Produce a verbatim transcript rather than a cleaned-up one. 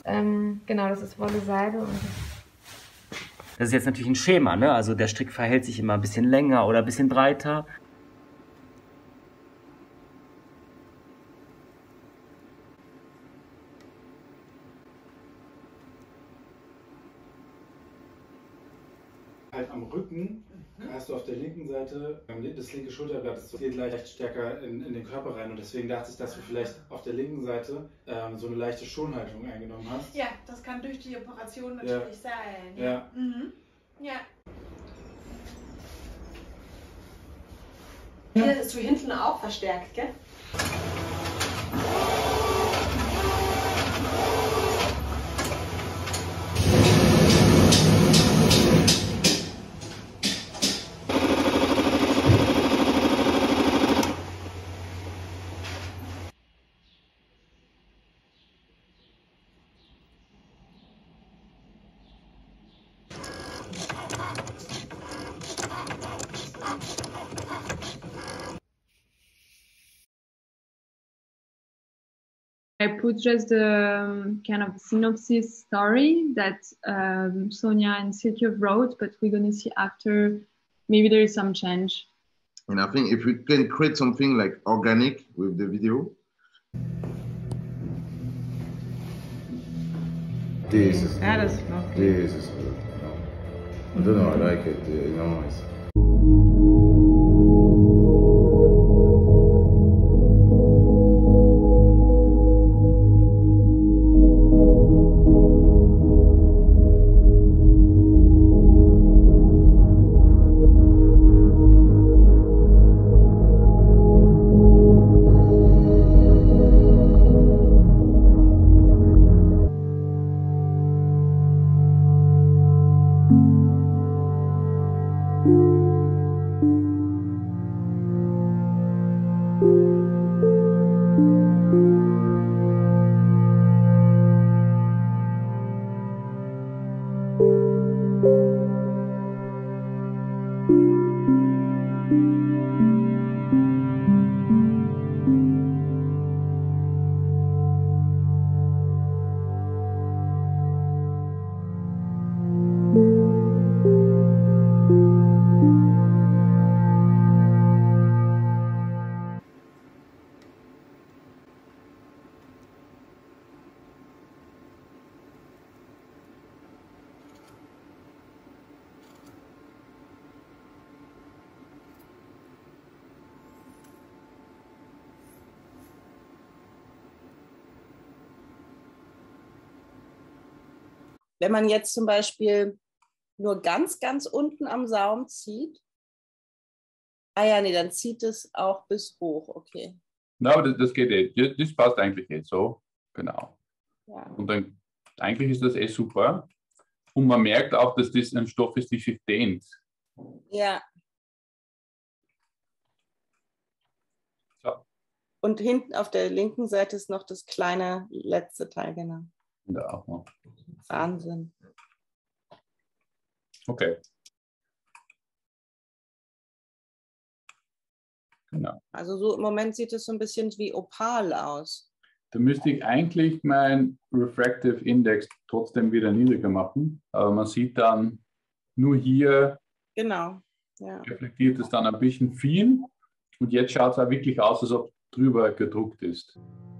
Ähm, genau, das ist Wolle Seide und das ist jetzt natürlich ein Schema, ne? Also der Strick verhält sich immer ein bisschen länger oder ein bisschen breiter. Halt am Rücken hast du auf der linken Seite, das linke Schulterblatt, das geht leicht stärker in, in den Körper rein und deswegen dachte ich, dass du vielleicht auf der linken Seite ähm, so eine leichte Schonhaltung eingenommen hast. Ja, das kann durch die Operation natürlich ja. sein. Ja. Mhm. Ja. Hier ist du hinten auch verstärkt, gell? I put just the um, kind of synopsis story that um, Sonia and Silke wrote, but we're going to see after, maybe there is some change. And I think if we can create something like organic with the video. This is Ja, good. das ist noch. This is good. I don't know, I like it. You know, it's Wenn man jetzt zum Beispiel nur ganz, ganz unten am Saum zieht, ah ja, nee, dann zieht es auch bis hoch, okay. Na, aber das, das geht eh, das passt eigentlich eh so, genau. Ja. Und dann, eigentlich ist das eh super. Und man merkt auch, dass das ein Stoff ist, der sich dehnt. Ja. So. Und hinten auf der linken Seite ist noch das kleine letzte Teil, genau. Da auch noch. Wahnsinn. Okay. Genau. Also so im Moment sieht es so ein bisschen wie Opal aus. Da müsste ich eigentlich mein Refractive Index trotzdem wieder niedriger machen. Aber man sieht dann nur hier, Genau. Ja. reflektiert es dann ein bisschen viel. Und jetzt schaut es auch wirklich aus, als ob drüber gedruckt ist.